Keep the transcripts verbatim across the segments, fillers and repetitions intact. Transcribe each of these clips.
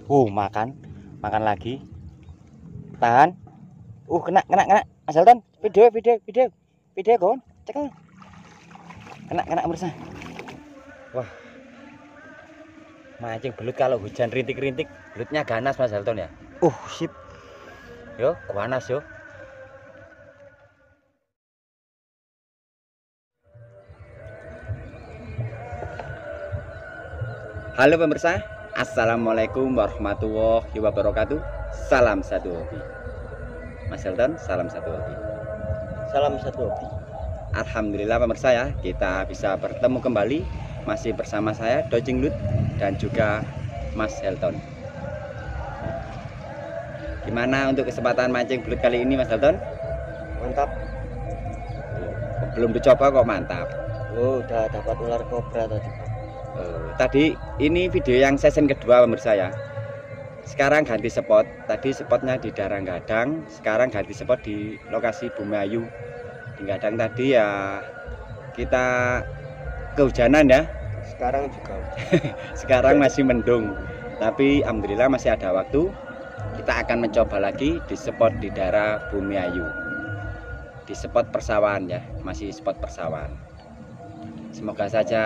Uh, makan, makan lagi. Tahan. Uh, kena, kena, kena. Mas Elton, video, video, video, video, kawan. Cek. Kena, kena pemirsa. Wah, mancing belut kalau hujan rintik-rintik, belutnya ganas Mas Elton ya. Uh, sip. Yo, ganas yo. Halo pemirsa, assalamualaikum warahmatullahi wabarakatuh. Salam satu hobi. Mas Elton, salam satu hobi. Salam satu hobi. Alhamdulillah pemirsa ya, kita bisa bertemu kembali masih bersama saya Dojing Lut dan juga Mas Elton. Gimana untuk kesempatan mancing belut kali ini Mas Elton? Mantap. Belum dicoba kok mantap. Oh, udah dapat ular kobra tadi. Uh, tadi ini video yang season kedua pemirsa ya. Sekarang ganti spot. Tadi spotnya di Daranggadang, sekarang ganti spot di lokasi Bumayu. Di Gadang tadi ya kita kehujanan ya. Sekarang juga. Sekarang masih mendung, tapi alhamdulillah masih ada waktu. Kita akan mencoba lagi di spot di daerah Bumayu. Di spot persawahan ya, masih spot persawahan. Semoga saja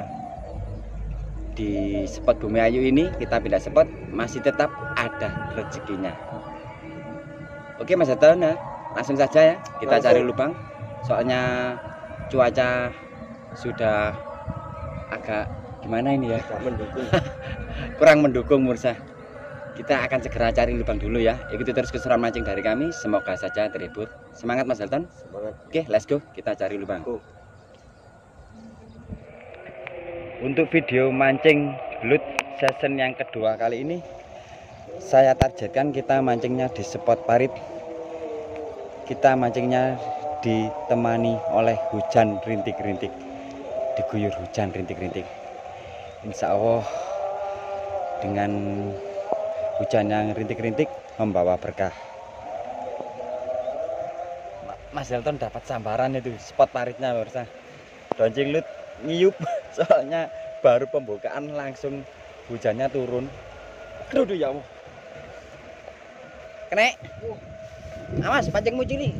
di spot Bumayu ini kita pindah spot masih tetap ada rezekinya. Oke Mas Elton, nah, langsung saja ya kita langsung. Cari lubang. Soalnya cuaca sudah agak gimana ini ya? Mendukung. Kurang mendukung pemirsa. Kita akan segera cari lubang dulu ya. Ikuti terus keseruan mancing dari kami. Semoga saja terhibur. Semangat Mas Elton. Semangat. Oke, let's go. Kita cari lubang. Go. Untuk video mancing belut season yang kedua kali ini, saya targetkan kita mancingnya di spot parit. Kita mancingnya ditemani oleh hujan rintik-rintik, diguyur hujan rintik-rintik. Insya Allah dengan hujan yang rintik-rintik membawa berkah. Mas Elton dapat sambaran itu spot paritnya pemirsa. Dojing Lut ngiyup soalnya baru pembukaan langsung hujannya turun. Aduh ya Allah. Kene. Awas pancingmu cili.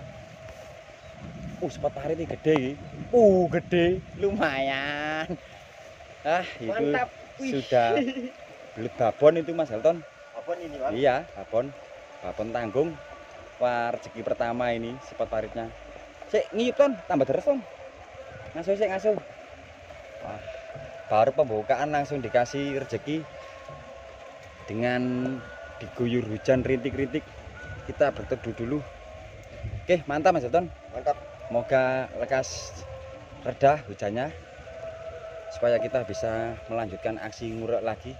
Uh, spot parit ini gede iki. Uh, gede, lumayan. Ah, itu Mantap. Wih. Sudah belut babon itu Mas Elton. Apa ini, Bang? Iya, babon. Babon tanggung. Wah, rezeki pertama ini spot paritnya. Sik ngiyup Ton, tambah deres Ton. Ngasuh sik ngasuh. Wah, baru pembukaan langsung dikasih rezeki dengan diguyur hujan rintik-rintik. Kita berteduh dulu. Oke, mantap Mas Elton. Mantap. Semoga lekas reda hujannya supaya kita bisa melanjutkan aksi ngurek lagi.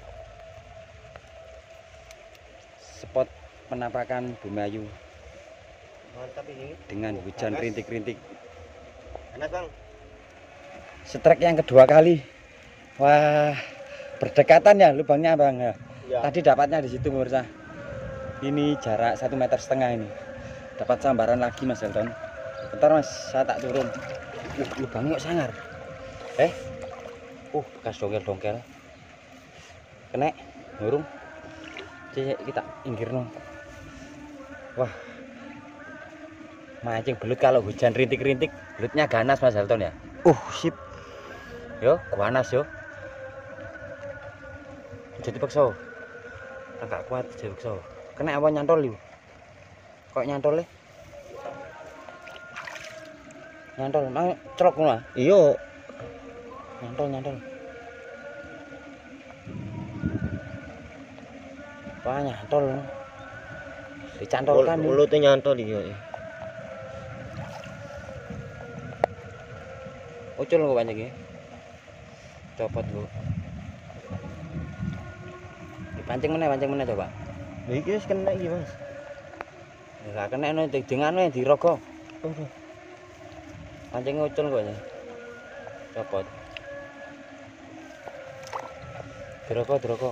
Spot penampakan Bumayu Mantap ini. dengan hujan rintik-rintik. Enak, Bang. Strike yang kedua kali. Wah, berdekatan ya lubangnya Bang ya. Ya. Tadi dapatnya di situ pemirsa. Ini jarak satu meter setengah ini. Dapat sambaran lagi Mas Elton. Bentar Mas, saya tak turun. Uh, lubangnya kok sangar. Eh, uh, bekas dongkel-dongkel. Kena, ngurung. Cek kita inggirno. Wah, mancing belut kalau hujan rintik-rintik, belutnya ganas Mas Elton ya. Uh, sip. Yo, ganas yo. Jadi paksa. Agak kuat jadi paksa. Kena apa nyantol yuk? Kok nyantol le? Nyantol, nang cerok ngono. Iya. Nyantol, nyantol. Wah, nyantol. Dicantolkan. Mulutnya nyantol iya. Ucul kok banyak ya. Copot lu. Dipancing mana, pancing mana coba. Iki wis kena iki, Mas. Enggak kena no dengan di rogo. Oh. Pancing ucul kok ya. Copot. Diroko, diroko.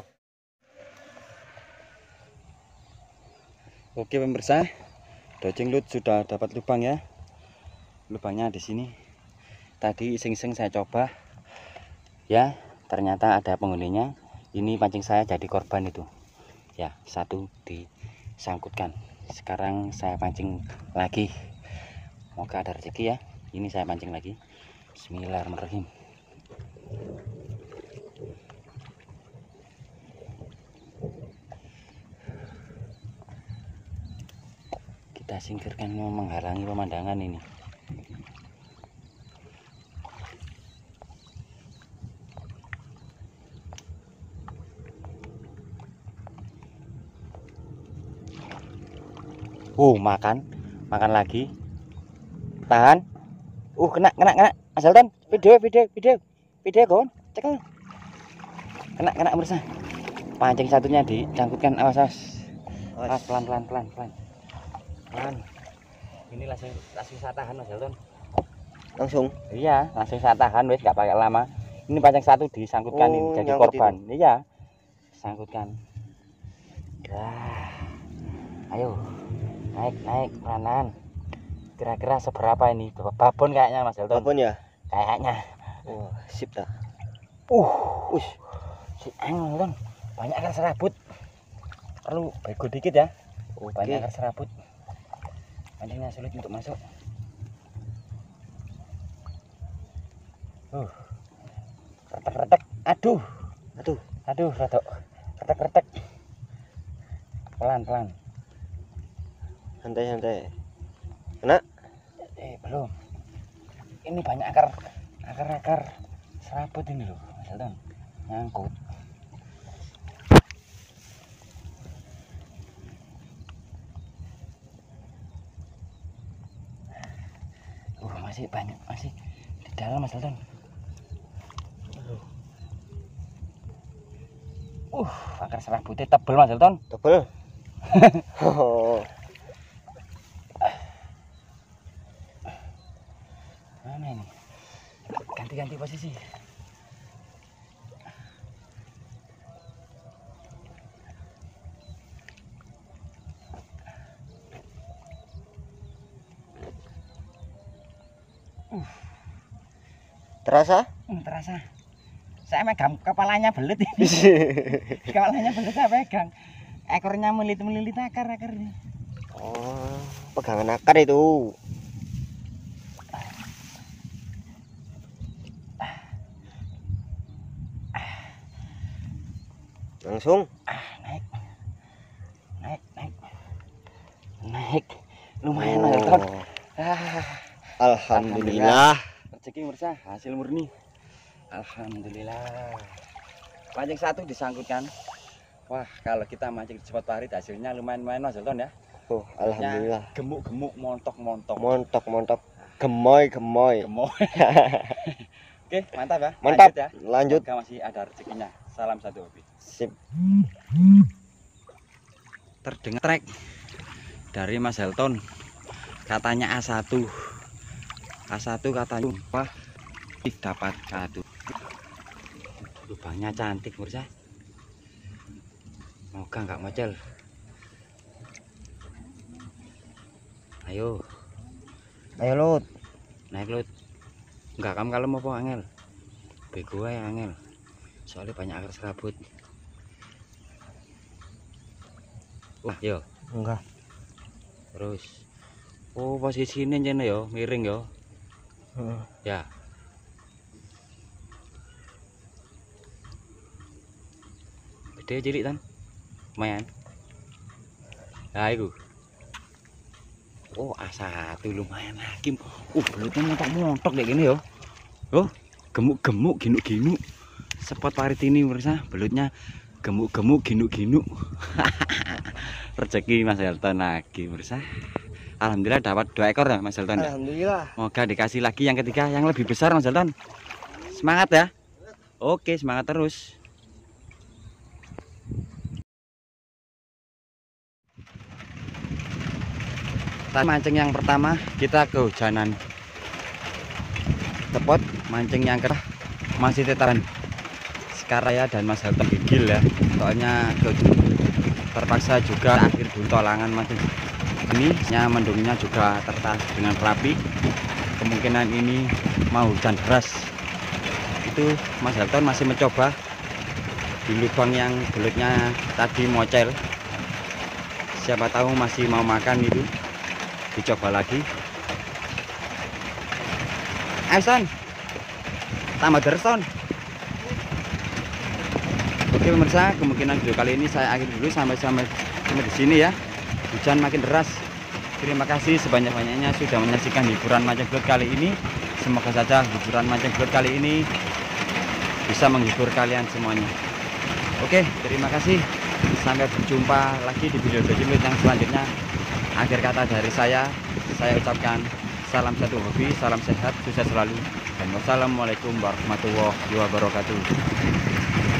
Oke pemirsa, Dojing Lut sudah dapat lubang ya. Lubangnya di sini. Tadi iseng-iseng saya coba, ya ternyata ada penghuninya. Ini pancing saya jadi korban itu. Ya, satu disangkutkan. Sekarang saya pancing lagi. Semoga ada rezeki ya. Ini saya pancing lagi. Bismillahirrahmanirrahim. Kita singkirkan menghalangi pemandangan ini. Uh, makan, makan lagi. Tahan. Uh, kena, kena, kena. Mas Sultan, video, video, video, video, kawan. Cek. Kena, kena bersah. Pancing satunya dicangkutkan. Awas, awas. Awas, pelan, pelan, pelan, pelan. Pelan. Ini langsung, langsung saya tahan, Mas Sultan. Langsung. Iya, langsung saya tahan, wes, nggak pakai lama. Ini pancing satu disangkutkan, Oh, ini jadi nyangkut korban. Iya, sangkutkan. Dah. Ayo. Naik, naik, peranan. Kira-kira seberapa ini? Babon kayaknya, Mas Elton. Babon ya? Kayaknya. Wah, sip dah. Uh, ush. Si Elton banyak akar serabut. Perlu bego dikit ya. Oke. Banyak akar serabut. Pancingnya sulit untuk masuk. Uh. Retek-retek. Aduh. Aduh, Aduh, rodok. Retek-retek. Pelan-pelan. santai-santai. Kena? Eh, belum. Ini banyak akar akar-akar serabut ini loh, Mas Elton. Nyangkut. Uh, masih banyak, masih di dalam, Mas Elton. Uh, akar serabutnya tebel, Mas Elton. Tebel. Oh. Mana ini? Ganti-ganti posisi. Uh, Terasa? hmm, terasa. Saya megang kepalanya belut ini. Kepalanya belut saya pegang. Ekornya melilit-melilit akar-akar ini. Oh, pegangan akar itu. Langsung. Ah, naik. Naik, naik. Naik. Lumayan, Mas Elton. Oh, Ah, alhamdulillah. rezeki bersah, hasil murni. Alhamdulillah. Pancing satu disangkutkan. Wah, kalau kita mancing di spot parit hasilnya lumayan-lumayan, Mas Elton ya. Oh, alhamdulillah. Gemuk-gemuk, montok-montok. Montok, montok. Gemoy, gemoy. Gemuk. Oke, mantap ya. Mantap. Lanjut ya. Lanjut. Semoga masih ada rezekinya. Salam satu hobi. Sip. Terdengar trek dari Mas Elton. Katanya A satu. A satu katanya wah dapat satu. Lubangnya cantik, Mursa. Moga nggak mocel. Ayo, Ayo, Lut. naik Lut. Enggak kamu kalau mau angel. Bego ae angel. Soalnya banyak akar serabut. Wah, yo. Enggak. Terus. Oh, posisinya jene yo, miring yo. Heeh. Ya. Gede cilik tan. Lumayan. Nah, itu. Oh, A satu lumayan lagi. Uh, belutnya montok-montok kayak gini yo. Oh, gemuk-gemuk, ginuk-ginuk. Spot parit ini pemirsa, belutnya gemuk-gemuk, ginuk-ginuk. Rezeki Mas Elton lagi pemirsa. Alhamdulillah dapat dua ekor ya Mas Elton. Alhamdulillah. Semoga dikasih lagi yang ketiga yang lebih besar Mas Elton. Semangat ya. Oke, semangat terus. Mancing yang pertama kita kehujanan. Tepot mancing yang kedua masih tetaran Sekaraya dan Mas Elton gigil ya. Soalnya terpaksa juga akhir buntolangan mancing. Ini mendungnya juga tertas dengan rapi. Kemungkinan ini mau hujan deras. Itu Mas Elton masih mencoba di lubang yang belutnya tadi mocel. Siapa tahu masih mau makan itu, dicoba lagi. Ayo Son, tambah derson. Oke pemirsa, kemungkinan video kali ini saya akhiri dulu sampai sampai sampai di sini ya. Hujan makin deras. Terima kasih sebanyak-banyaknya sudah menyaksikan hiburan mancing belut kali ini. Semoga saja hiburan mancing belut kali ini bisa menghibur kalian semuanya. Oke, terima kasih. Sampai berjumpa lagi di video-video yang selanjutnya. Akhir kata dari saya, saya ucapkan salam satu hobi, salam sehat, sukses selalu, dan wassalamualaikum warahmatullahi wabarakatuh.